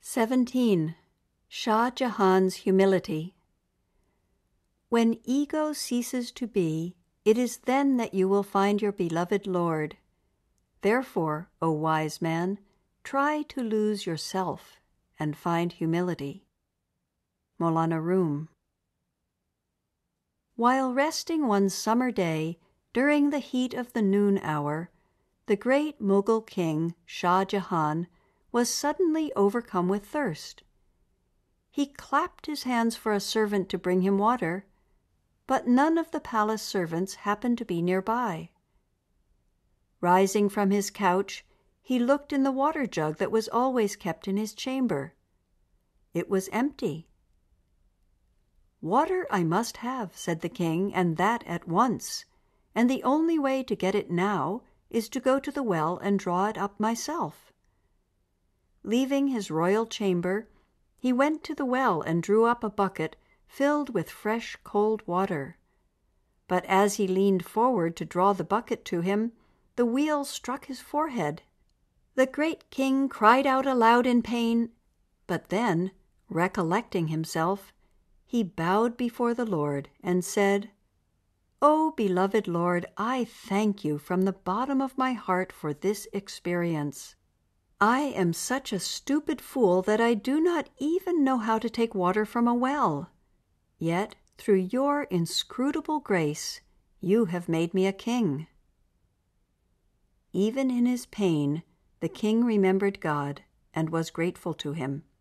17. Shah Jahan's humility. When ego ceases to be, it is then that you will find your beloved Lord. Therefore, O wise man, try to lose yourself and find humility. Maulana Room. While resting one summer day during the heat of the noon hour, the great Mughal king, Shah Jahan, was suddenly overcome with thirst. He clapped his hands for a servant to bring him water, but none of the palace servants happened to be nearby. Rising from his couch, he looked in the water jug that was always kept in his chamber. It was empty. "Water I must have," said the king, "and that at once, and the only way to get it now is to go to the well and draw it up myself." Leaving his royal chamber, he went to the well and drew up a bucket filled with fresh cold water. But as he leaned forward to draw the bucket to him, the wheel struck his forehead. The great king cried out aloud in pain, but then, recollecting himself, he bowed before the Lord and said, "O beloved Lord, I thank you from the bottom of my heart for this experience. I am such a stupid fool that I do not even know how to take water from a well. Yet, through your inscrutable grace, you have made me a king." Even in his pain, the king remembered God and was grateful to him.